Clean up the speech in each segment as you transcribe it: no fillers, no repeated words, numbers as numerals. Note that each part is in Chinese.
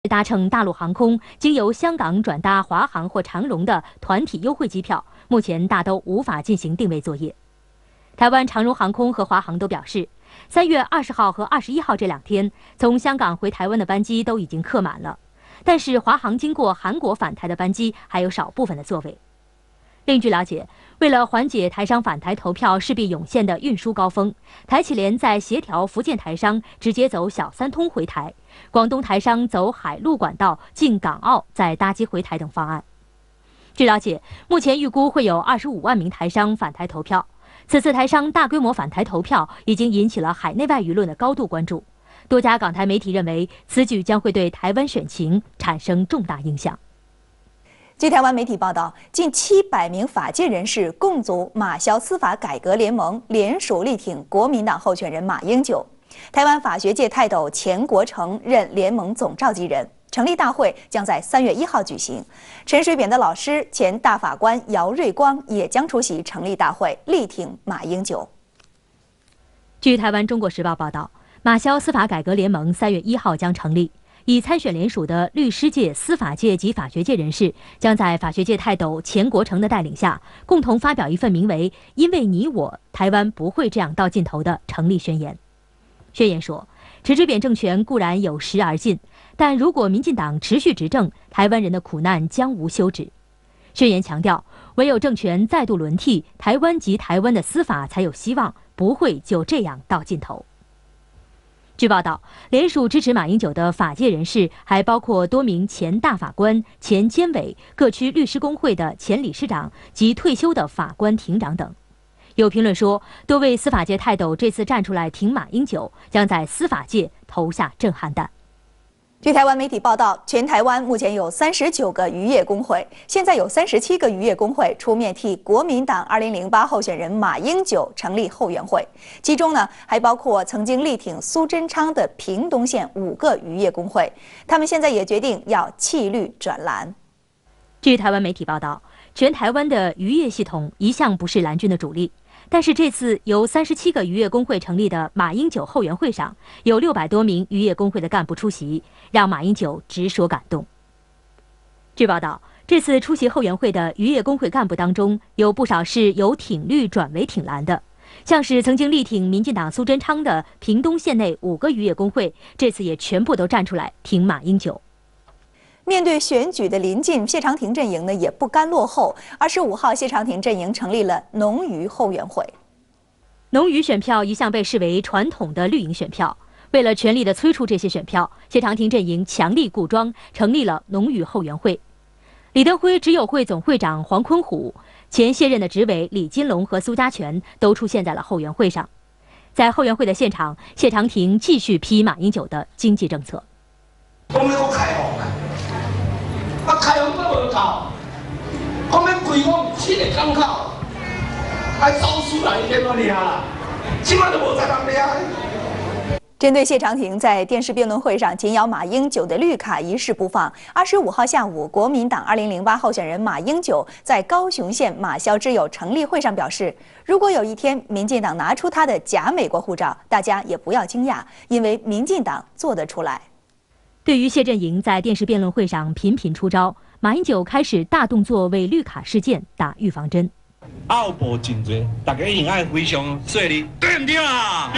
搭乘大陆航空经由香港转搭华航或长荣的团体优惠机票，目前大都无法进行定位作业。台湾长荣航空和华航都表示，3月20号和21号这2天从香港回台湾的班机都已经客满了，但是华航经过韩国返台的班机还有少部分的座位。另据了解，为了缓解台商返台投票势必涌现的运输高峰，台企联在协调福建台商直接走小三通回台，广东台商走海陆管道进港澳再搭机回台等方案。据了解，目前预估会有25万名台商返台投票。此次台商大规模返台投票已经引起了海内外舆论的高度关注。多家港台媒体认为，此举将会对台湾选情产生重大影响。 据台湾媒体报道，近700名法界人士共组马萧司法改革联盟，联署力挺国民党候选人马英九。台湾法学界泰斗钱国成任联盟总召集人。成立大会将在3月1号举行。陈水扁的老师前大法官姚瑞光也将出席成立大会，力挺马英九。 据台湾《中国时报》报道，马萧司法改革联盟3月1号将成立。已参选联署的律师界、司法界及法学界人士，将在法学界泰斗钱国成的带领下，共同发表一份名为《因为你我，台湾不会这样到尽头》的成立宣言。宣言说，陈水扁政权固然有时而尽，但如果民进党持续执政，台湾人的苦难将无休止。宣言强调，唯有政权再度轮替，台湾及台湾的司法才有希望，不会就这样到尽头。据报道，联署支持马英九的法界人士还包括多名前大法官、前监委、各区律师公会的前理事长及退休的法官、庭长等。有评论说，多位司法界泰斗这次站出来挺马英九，将在司法界投下震撼弹。 据台湾媒体报道，全台湾目前有39个渔业工会，现在有37个渔业工会出面替国民党2008候选人马英九成立后援会，其中呢还包括曾经力挺苏贞昌的屏东县5个渔业工会，他们现在也决定要弃绿转蓝。 据台湾媒体报道，全台湾的渔业系统一向不是蓝军的主力。但是这次由37个渔业工会成立的马英九后援会上，有600多名渔业工会的干部出席，让马英九直说感动。据报道，这次出席后援会的渔业工会干部当中，有不少是由挺绿转为挺蓝的，像是曾经力挺民进党苏贞昌的屏东县内5个渔业工会，这次也全部都站出来挺马英九。 面对选举的临近，谢长廷阵营呢也不甘落后。25号，谢长廷阵营成立了农渔后援会。 农渔选票一向被视为传统的绿营选票，为了全力的催出这些选票，谢长廷阵营强力固庄，成立了农渔后援会。李登辉执友会总会长黄坤虎、前卸任的执委李金龙和苏家全都出现在了后援会上。在后援会的现场，谢长廷继续批马英九的经济政策。 讲要搁开放啊，开放都无够，讲要规模7个港口，还招出来一点都厉害啦，起码都无10人厉害。 针对谢长廷在电视辩论会上紧咬马英九的绿卡一事不放，25号下午，国民党2008候选人马英九在高雄县马萧之友成立会上表示，如果有一天民进党拿出他的假美国护照，大家也不要惊讶，因为民进党做得出来。 对于谢阵营在电视辩论会上频频出招，马英九开始大动作为绿卡事件打预防针。 拗步真多，大家应该非常说你对唔对啊？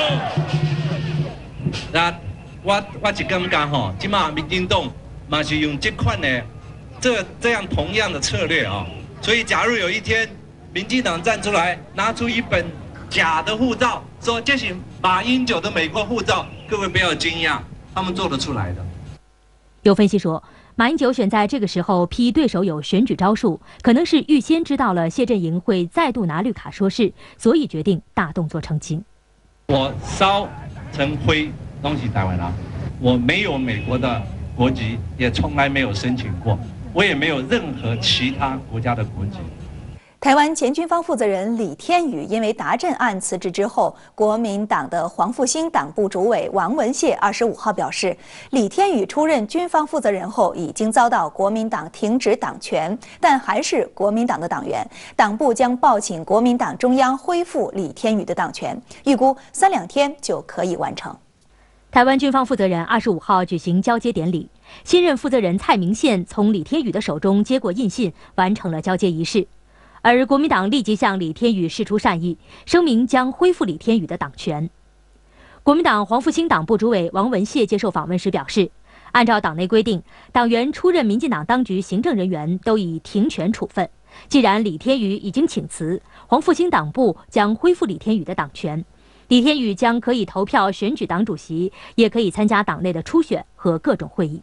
那我是感觉吼，即马民进党嘛是用这款的这样同样的策略啊，所以假如有一天民进党站出来拿出一本假的护照，说这是马英九的美国护照，各位不要惊讶，他们做得出来的。 有分析说，马英九选在这个时候批对手有选举招数，可能是预先知道了谢阵营会再度拿绿卡说事，所以决定大动作澄清。 我邵成辉都是台湾人，我没有美国的国籍，也从来没有申请过，我也没有任何其他国家的国籍。 台湾前军方负责人李天宇因为达振案辞职之后，国民党的黄复兴党部主委王文谢25号表示，李天宇出任军方负责人后，已经遭到国民党停止党权，但还是国民党的党员，党部将报请国民党中央恢复李天宇的党权，预估3-2天就可以完成。 台湾军方负责人25号举行交接典礼，新任负责人蔡明宪从李天宇的手中接过印信，完成了交接仪式。而国民党立即向李天宇释出善意，声明将恢复李天宇的党权。国民党黄复兴党部主委王文谢接受访问时表示，按照党内规定，党员出任民进党当局行政人员都已停权处分。既然李天宇已经请辞，黄复兴党部将恢复李天宇的党权。李天宇将可以投票选举党主席，也可以参加党内的初选和各种会议。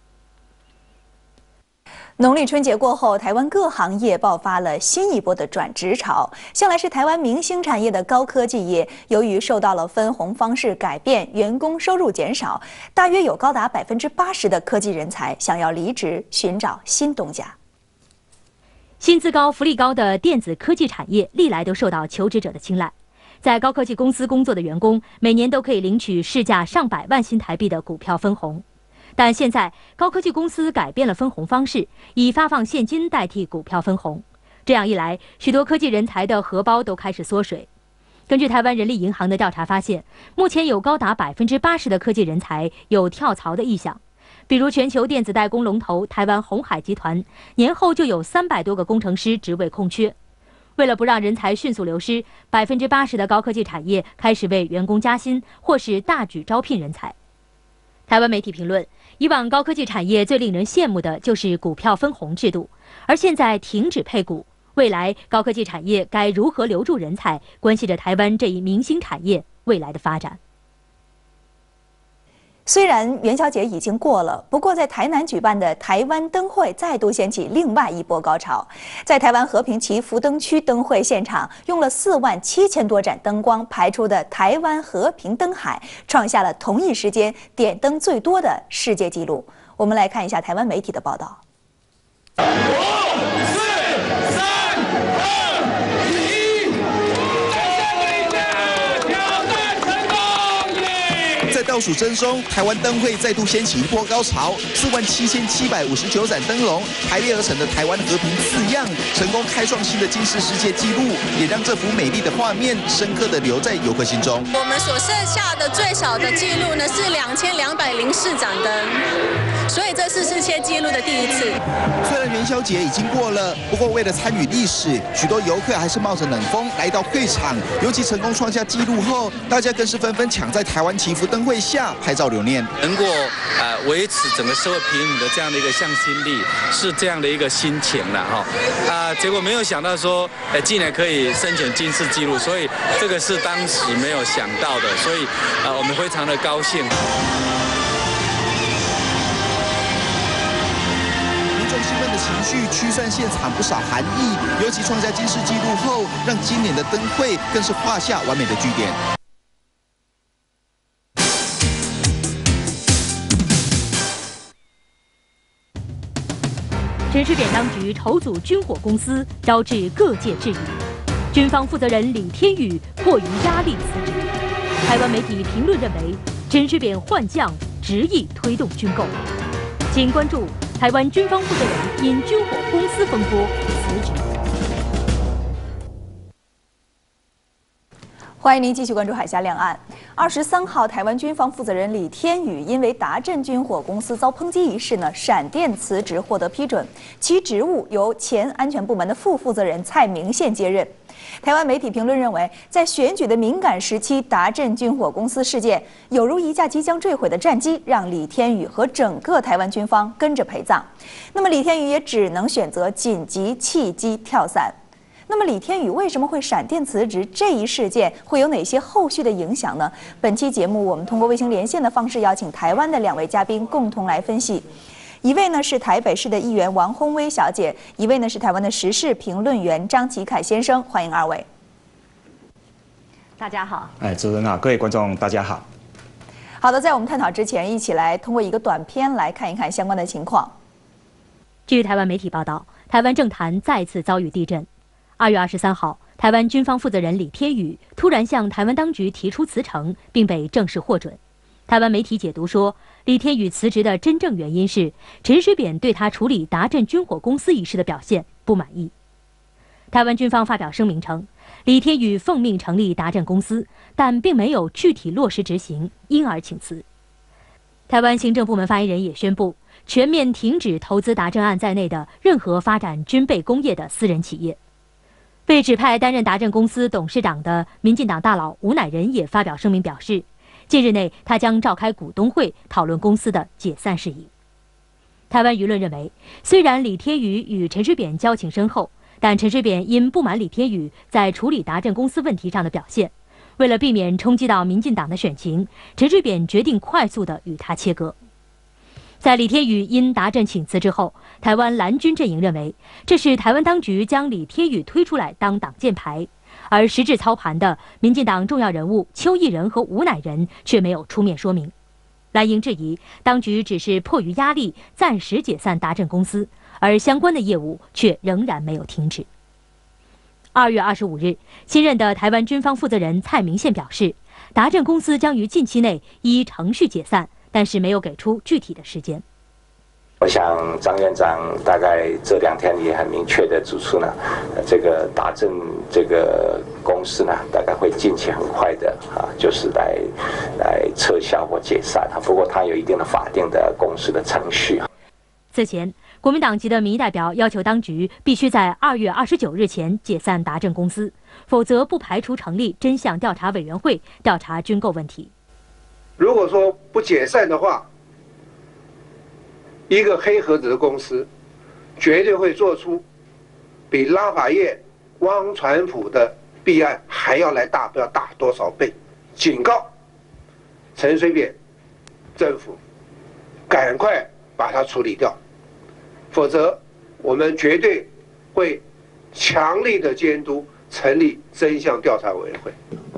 农历春节过后，台湾各行业爆发了新一波的转职潮。向来是台湾明星产业的高科技业，由于受到了分红方式改变，员工收入减少，大约有高达80%的科技人才想要离职，寻找新东家。 薪资高、福利高的电子科技产业历来都受到求职者的青睐。在高科技公司工作的员工，每年都可以领取市价上百万新台币的股票分红。但现在高科技公司改变了分红方式，以发放现金代替股票分红。这样一来，许多科技人才的荷包都开始缩水。根据台湾人力银行的调查发现，目前有高达80%的科技人才有跳槽的意向。比如全球电子代工龙头台湾鸿海集团，年后就有300多个工程师职位空缺。为了不让人才迅速流失，80%的高科技产业开始为员工加薪，或是大举招聘人才。台湾媒体评论，以往高科技产业最令人羡慕的就是股票分红制度，而现在停止配股，未来高科技产业该如何留住人才，关系着台湾这一明星产业未来的发展。 虽然元宵节已经过了，不过在台南举办的台湾灯会再度掀起另外一波高潮。在台湾和平旗福灯区灯会现场，用了47000多盏灯光排出的台湾和平灯海，创下了同一时间点灯最多的世界纪录。我们来看一下台湾媒体的报道。 倒数声中，台湾灯会再度掀起一波高潮，47759盏灯笼排列而成的台湾和平字样，成功开创新的金氏世界纪录，也让这幅美丽的画面深刻地留在游客心中。 我们所设下的最少的纪录呢是2204盏灯，所以这是世界纪录的第一次。 虽然元宵节已经过了，不过为了参与历史，许多游客还是冒着冷风来到会场。尤其成功创下纪录后，大家更是纷纷抢在台湾祈福灯会下拍照留念。 能够维持整个社会平衡的这样的一个向心力，是这样的一个心情了哈。结果没有想到说，竟然可以申请金氏纪录，所以这个是当时没有想到的，所以我们非常的高兴。 兴奋的情绪驱散现场不少寒意，尤其创下金氏纪录后，让今年的灯会更是画下完美的句点。 陈水扁当局筹组军火公司，招致各界质疑。军方负责人李天宇迫于压力辞职。台湾媒体评论认为，陈水扁换将，执意推动军购。请关注台湾军方负责人因军火公司风波辞职。 欢迎您继续关注海峡两岸。23号，台湾军方负责人李天宇因为达振军火公司遭抨击一事闪电辞职获得批准，其职务由前安全部门的副负责人蔡明宪接任。台湾媒体评论认为，在选举的敏感时期，达振军火公司事件有如一架即将坠毁的战机，让李天宇和整个台湾军方跟着陪葬。那么李天宇也只能选择紧急弃机跳伞。那么李天宇为什么会闪电辞职？这一事件会有哪些后续的影响呢？本期节目我们通过卫星连线的方式邀请台湾的2位嘉宾共同来分析。一位呢是台北市的议员王宏威小姐，一位呢是台湾的时事评论员张启凯先生，欢迎2位。大家好。 主持人好，各位观众大家好。 好的，在我们探讨之前，一起来通过一个短片来看一看相关的情况。 据台湾媒体报道，台湾政坛再次遭遇地震。2月23号，台湾军方负责人李天宇突然向台湾当局提出辞呈，并被正式获准。台湾媒体解读说，李天宇辞职的真正原因是陈水扁对他处理达振军火公司一事的表现不满意。台湾军方发表声明称，李天宇奉命成立达振公司，但并没有具体落实执行，因而请辞。 台湾行政部门发言人也宣布，全面停止投资达正案在内的任何发展军备工业的私人企业。被指派担任达正公司董事长的民进党大佬吴乃仁也发表声明表示，近日内他将召开股东会讨论公司的解散事宜。台湾舆论认为，虽然李天宇与陈水扁交情深厚，但陈水扁因不满李天宇在处理达正公司问题上的表现，为了避免冲击到民进党的选情，陈水扁决定快速地与他切割。在李天宇因达正请辞之后，台湾蓝军阵营认为，这是台湾当局将李天宇推出来当挡箭牌，而实质操盘的民进党重要人物邱毅人和吴乃仁却没有出面说明。蓝营质疑，当局只是迫于压力暂时解散达正公司，而相关的业务却仍然没有停止。2月25日，新任的台湾军方负责人蔡明宪表示，达正公司将于近期内依程序解散，但是没有给出具体的时间。 我想张院长大概这2天也很明确的指出呢，这个达正这个公司呢，大概会近期很快的就是来撤销或解散。不过它有一定的法定的公司的程序。 此前，国民党籍的民意代表要求当局必须在2月29日前解散达正公司，否则不排除成立真相调查委员会调查军购问题。 如果说不解散的话，一个黑盒子的公司绝对会做出比拉法叶、汪传普的弊案还要来大，不知道大多少倍。警告陈水扁政府赶快把它处理掉，否则我们绝对会强力的监督，成立真相调查委员会。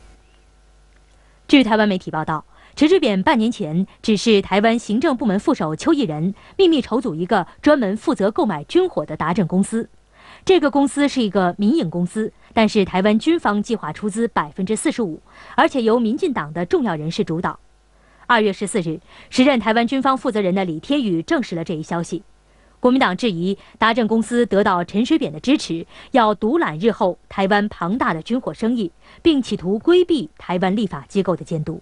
据台湾媒体报道，陈水扁半年前指示台湾行政部门副手邱毅人秘密筹组一个专门负责购买军火的达正公司。这个公司是一个民营公司，但是台湾军方计划出资45%，而且由民进党的重要人士主导。2月14日，时任台湾军方负责人的李天宇证实了这一消息。国民党质疑达正公司得到陈水扁的支持，要独揽日后台湾庞大的军火生意，并企图规避台湾立法机构的监督。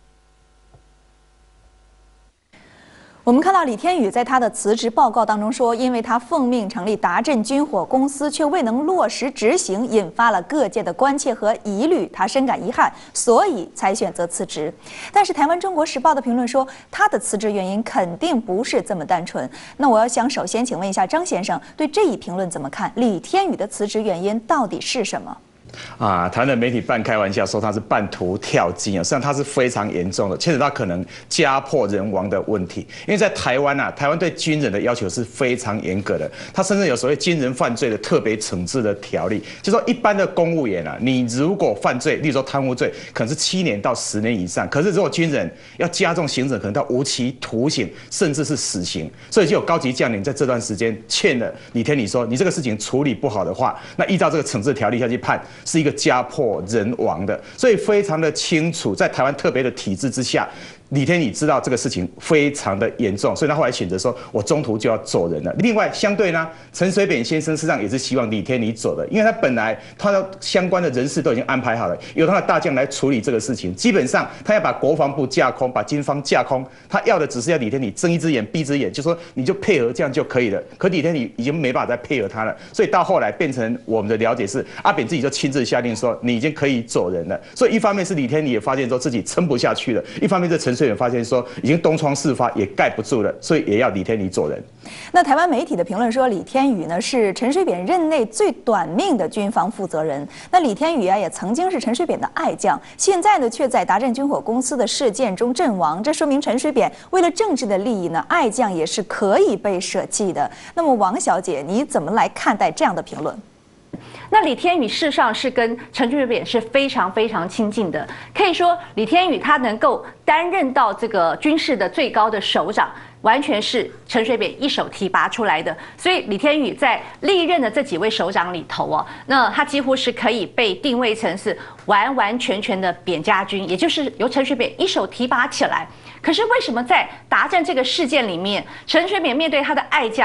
我们看到李天宇在他的辞职报告当中说，因为他奉命成立达正军火公司，却未能落实执行，引发了各界的关切和疑虑，他深感遗憾，所以才选择辞职。但是台湾中国时报的评论说，他的辞职原因肯定不是这么单纯。那我想首先请问一下张先生，对这一评论怎么看？李天宇的辞职原因到底是什么？ 台湾的媒体半开玩笑说他是半途跳机实际上他是非常严重的，牵扯到可能家破人亡的问题。因为在台湾台湾对军人的要求是非常严格的，他甚至有所谓军人犯罪的特别惩治的条例，就说一般的公务员你如果犯罪，例如说贪污罪，可能是7年到10年以上，可是如果军人要加重刑责，可能到无期徒刑，甚至是死刑。所以就有高级将领在这段时间劝了李天宇说，你这个事情处理不好的话，那依照这个惩治条例下去判，是一个家破人亡的，所以非常的清楚，在台湾特别的体制之下，李天宇知道这个事情非常的严重，所以他后来选择说，我中途就要走人了。另外，相对呢，陈水扁先生事实上也是希望李天宇走的，因为他本来他的相关的人事都已经安排好了，由他的大将来处理这个事情。基本上，他要把国防部架空，把军方架空，他要的只是要李天宇睁一只眼闭一只眼，就说你就配合这样就可以了。可李天宇已经没办法再配合他了，所以到后来变成我们的了解是，阿扁自己就亲自下令说，你已经可以走人了。所以一方面是李天宇也发现说自己撑不下去了，一方面是陈水扁发现说已经东窗事发，也盖不住了，所以也要李天宇走人。 那台湾媒体的评论说，李天宇呢是陈水扁任内最短命的军方负责人。那李天宇也曾经是陈水扁的爱将，现在呢却在达正军火公司的事件中阵亡，这说明陈水扁为了政治的利益呢，爱将也是可以被舍弃的。那么王小姐，你怎么来看待这样的评论？ 那李天宇事实上是跟陈水扁是非常非常亲近的，可以说李天宇他能够担任到这个军事的最高的首长，完全是陈水扁一手提拔出来的。所以李天宇在历任的这几位首长里头那他几乎是可以被定位成是完完全全的扁家军，也就是由陈水扁一手提拔起来。可是为什么在达正这个事件里面，陈水扁面对他的爱将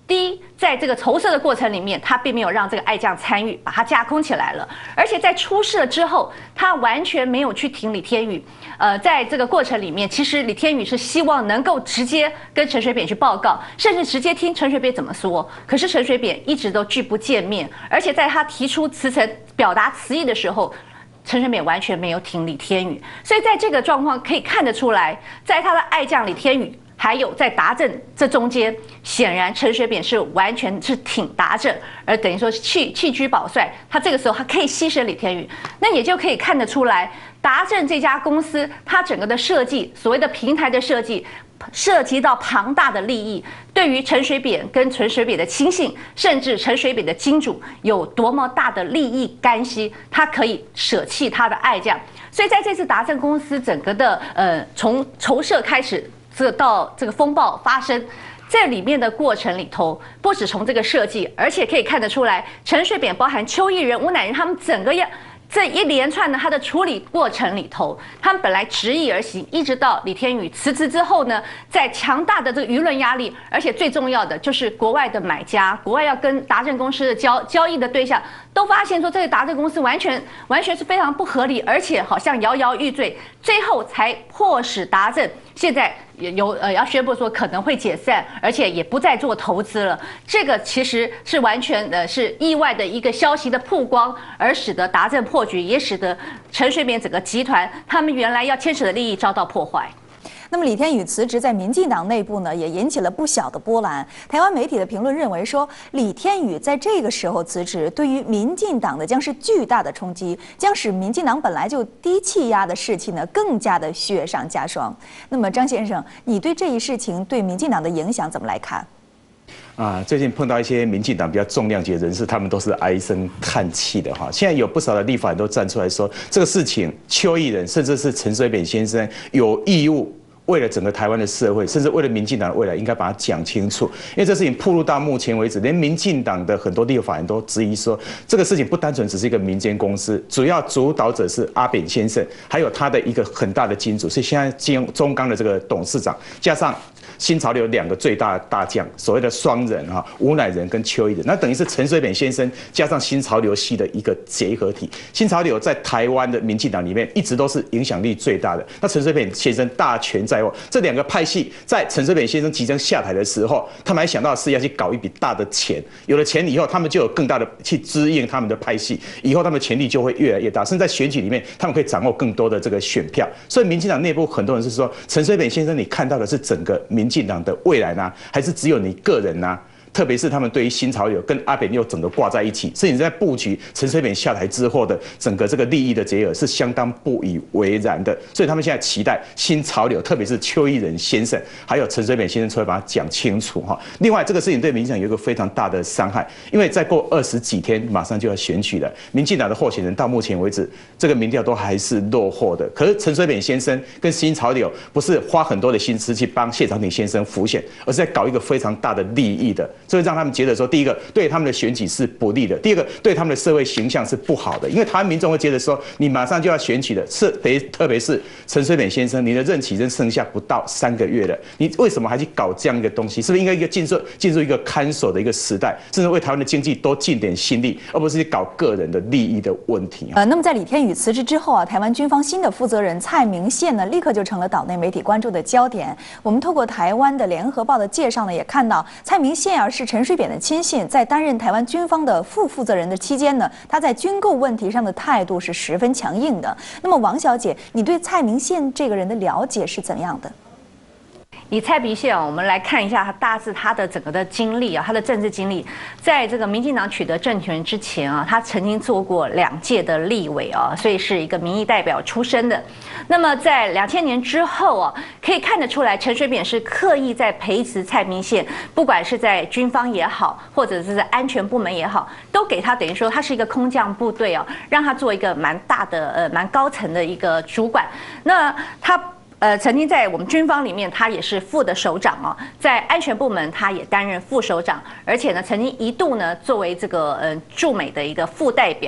第一，在这个筹设的过程里面，他并没有让这个爱将参与，把他架空起来了。而且在出事了之后，他完全没有去挺李天宇。在这个过程里面，其实李天宇是希望能够直接跟陈水扁去报告，甚至直接听陈水扁怎么说。可是陈水扁一直都拒不见面，而且在他提出辞呈、表达辞意的时候，陈水扁完全没有挺李天宇。所以在这个状况可以看得出来，在他的爱将李天宇，还有在达正这中间，显然陈水扁是完全是挺达正，而等于说弃车保帅。他这个时候他可以牺牲李天宇，那也就可以看得出来，达正这家公司它整个的设计，所谓的平台的设计，涉及到庞大的利益，对于陈水扁跟陈水扁的亲信，甚至陈水扁的金主有多么大的利益干系，他可以舍弃他的爱将。所以在这次达正公司整个的从筹设开始，到这个风暴发生，这里面的过程里头，不只从这个设计，而且可以看得出来，陈水扁包含邱毅人、吴乃仁他们整个这一连串的他的处理过程里头，他们本来执意而行，一直到李天宇辞职之后呢，在强大的这个舆论压力，而且最重要的就是国外的买家，国外要跟达正公司的交易的对象，都发现说这个达正公司完全是非常不合理，而且好像摇摇欲坠，最后才迫使达正现在要宣布说可能会解散，而且也不再做投资了。这个其实是完全是意外的一个消息的曝光，而使得达正破局，也使得陈水扁整个集团他们原来要牵扯的利益遭到破坏。 那么李天宇辞职在民进党内部呢，也引起了不小的波澜。台湾媒体的评论认为说，李天宇在这个时候辞职，对于民进党的将是巨大的冲击，将使民进党本来就低气压的士气呢更加的雪上加霜。那么张先生，你对这一事情对民进党的影响怎么来看？ 最近碰到一些民进党比较重量级的人士，他们都是唉声叹气的哈。现在有不少的立法人都站出来说，这个事情邱毅人甚至是陈水扁先生有义务，为了整个台湾的社会，甚至为了民进党的未来，应该把它讲清楚。因为这事情暴露到目前为止，连民进党的很多立法人都质疑说，这个事情不单纯只是一个民间公司，主要主导者是阿扁先生，还有他的一个很大的金主，是现在中钢的这个董事长，加上新潮流两个最大的大将，所谓的双人哈，吴乃仁跟邱毅人，那等于是陈水扁先生加上新潮流系的一个结合体。新潮流在台湾的民进党里面一直都是影响力最大的，那陈水扁先生大权在握。这两个派系在陈水扁先生即将下台的时候，他们还想到是要去搞一笔大的钱，有了钱以后，他们就有更大的去支应他们的派系，以后他们的权力就会越来越大，甚至在选举里面，他们可以掌握更多的这个选票。所以民进党内部很多人是说，陈水扁先生，你看到的是整个民进党的未来呢，还是只有你个人呢？特别是他们对于新潮流跟阿扁又整个挂在一起，所以你在布局陈水扁下台之后的整个这个利益的结合是相当不以为然的。所以他们现在期待新潮流，特别是邱毅人先生还有陈水扁先生出来把它讲清楚哈。另外，这个事情对民进党有一个非常大的伤害，因为再过20几天马上就要选举了，民进党的候选人到目前为止这个民调都还是落后的。可是陈水扁先生跟新潮流不是花很多的心思去帮谢长廷先生浮选，而是在搞一个非常大的利益的。这会让他们觉得说，第一个对他们的选举是不利的，第二个对他们的社会形象是不好的，因为台湾民众会觉得说，你马上就要选举了，特别是陈水扁先生，你的任期仍剩下不到3个月了，你为什么还去搞这样一个东西？是不是应该进入一个看守的一个时代，甚至为台湾的经济多尽点心力，而不是去搞个人的利益的问题？ 那么在李天宇辞职之后啊，台湾军方新的负责人蔡明宪呢，立刻就成了岛内媒体关注的焦点。我们透过台湾的联合报的介绍呢，也看到蔡明宪是陈水扁的亲信，在担任台湾军方的副负责人的期间呢，他在军购问题上的态度是十分强硬的。那么王小姐，你对蔡明宪这个人的了解是怎样的？ 以蔡明宪我们来看一下大致他的整个的经历啊，他的政治经历，在这个民进党取得政权之前啊，他曾经做过2届的立委啊，所以是一个民意代表出身的。那么在2000年之后啊，可以看得出来，陈水扁是刻意在培植蔡明宪，不管是在军方也好，或者是在安全部门也好，都给他等于说他是一个空降部队啊，让他做一个蛮大的蛮高层的一个主管。那他曾经在我们军方里面，他也是副的首长哦，在安全部门他也担任副首长，而且呢，曾经一度呢作为这个驻美的一个副代表。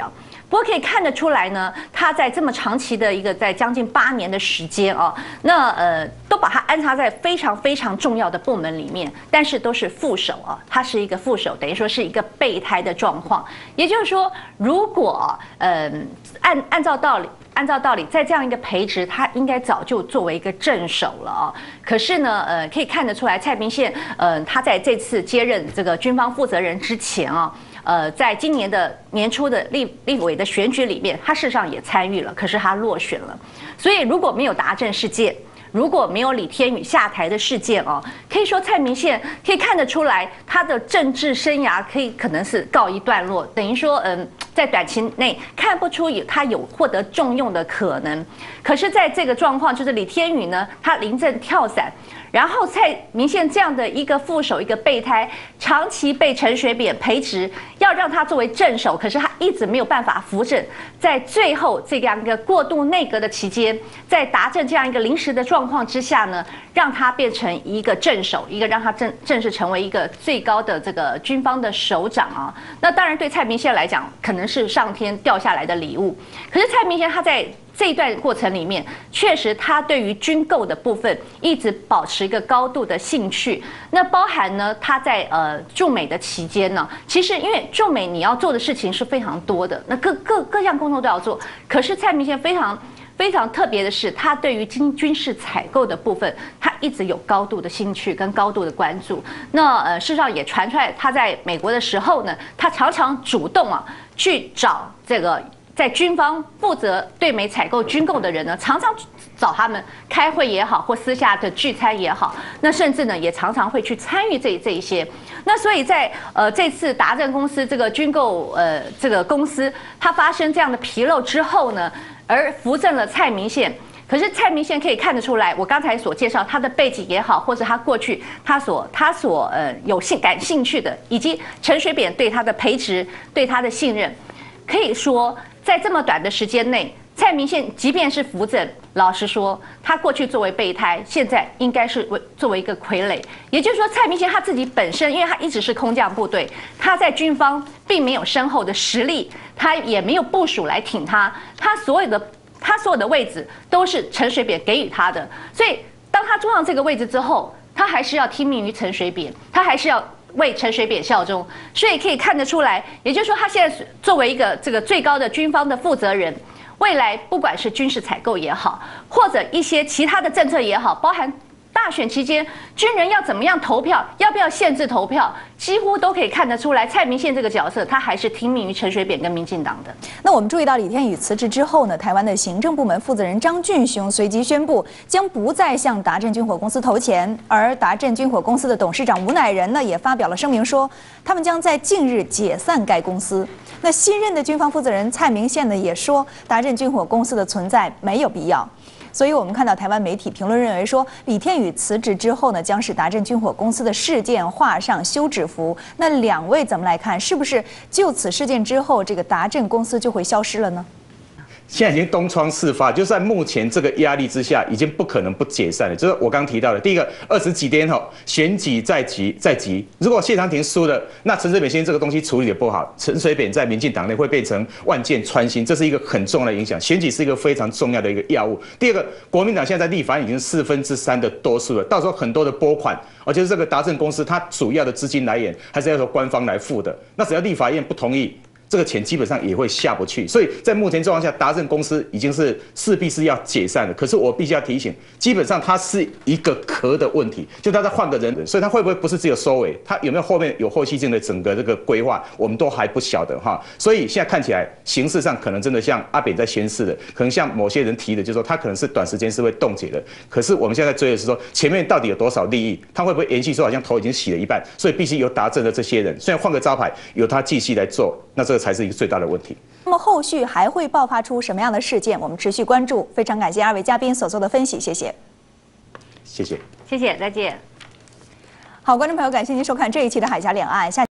不过可以看得出来呢，他在这么长期的一个在将近8年的时间啊，那都把他安插在非常非常重要的部门里面，但是都是副手啊，他是一个副手，等于说是一个备胎的状况。也就是说，如果按照道理，在这样一个培植，他应该早就作为一个正手了啊。可是呢，可以看得出来，蔡明宪他在这次接任这个军方负责人之前啊。在今年的年初的立委的选举里面，他事实上也参与了，可是他落选了。所以如果没有达正事件，如果没有李天宇下台的事件哦，可以说蔡明宪可以看得出来，他的政治生涯可能是告一段落，等于说在短期内看不出他有获得重用的可能。可是在这个状况，就是李天宇呢，他临阵跳伞。然后蔡明宪这样的一个副手，一个备胎，长期被陈水扁培植，要让他作为正手，可是他一直没有办法扶正。在最后这样一个过渡内阁的期间，在达正这样一个临时的状况之下呢，让他变成一个正手，一个让他正式成为一个最高的这个军方的首长啊。那当然对蔡明宪来讲，可能是上天掉下来的礼物。可是蔡明宪他在这一段过程里面，确实他对于军购的部分一直保持一个高度的兴趣。那包含呢，他在驻美的期间呢，其实因为驻美你要做的事情是非常多的，那各项工作都要做。可是蔡明宪非常特别的是，他对于军事采购的部分，他一直有高度的兴趣跟高度的关注。那事实上也传出来，他在美国的时候呢，他常常主动去找这个。在军方负责对美采购军购的人呢，常常找他们开会也好，或私下的聚餐也好，那甚至呢也常常会去参与这一些。那所以在这次达正公司这个军购这个公司它发生这样的纰漏之后呢，而扶正了蔡明宪。可是蔡明宪可以看得出来，我刚才所介绍他的背景也好，或者他过去他所感兴趣的，以及陈水扁对他的培植、对他的信任，可以说。在这么短的时间内，蔡明宪即便是扶正，老实说，他过去作为备胎，现在应该是作为一个傀儡。也就是说，蔡明宪他自己本身，因为他一直是空降部队，他在军方并没有深厚的实力，他也没有部属来挺他，他所有的位置都是陈水扁给予他的。所以，当他坐上这个位置之后，他还是要听命于陈水扁，他还是要。为陈水扁效忠，所以可以看得出来，也就是说，他现在作为一个这个最高的军方的负责人，未来不管是军事采购也好，或者一些其他的政策也好，包含大选期间军人要怎么样投票，要不要限制投票，几乎都可以看得出来，蔡明宪这个角色，他还是听命于陈水扁跟民进党的。 那我们注意到李天宇辞职之后呢，台湾的行政部门负责人张俊雄随即宣布，将不再向达正军火公司投钱，而达正军火公司的董事长吴乃仁呢，也发表了声明说，他们将在近日解散该公司。那新任的军方负责人蔡明宪呢，也说达正军火公司的存在没有必要。所以我们看到台湾媒体评论认为说，李天宇辞职之后呢，将使达正军火公司的事件画上休止符。那两位怎么来看？是不是就此事件之后，这个达正公司就会消失了呢？ 现在已经东窗事发，就在目前这个压力之下，已经不可能不解散了。就是我刚提到的，第一个20几天后选举在即，如果谢长廷输了，那陈水扁先生这个东西处理的不好，陈水扁在民进党内会变成万箭穿心，这是一个很重要的影响。选举是一个非常重要的一个药物。第二个，国民党现在在立法院已经3/4的多数了，到时候很多的拨款，而且这个达正公司它主要的资金来源还是要由官方来付的，那只要立法院不同意。这个钱基本上也会下不去，所以在目前状况下，达正公司已经是势必是要解散的。可是我必须要提醒，基本上它是一个壳的问题，就它再换个人，所以它会不会不是只有收尾？它有没有后面有后续性的整个这个规划，我们都还不晓得哈。所以现在看起来，形式上可能真的像阿扁在宣示的，可能像某些人提的，就是说它可能是短时间是会冻结的。可是我们现在追的是说，前面到底有多少利益？它会不会延续说好像头已经洗了一半？所以必须由达正的这些人，虽然换个招牌，由他继续来做，那这个才是一个最大的问题。 那么后续还会爆发出什么样的事件？我们持续关注。非常感谢二位嘉宾所做的分析，谢谢。 谢谢， 谢谢，再见。 好，观众朋友，感谢您收看这一期的《海峡两岸》。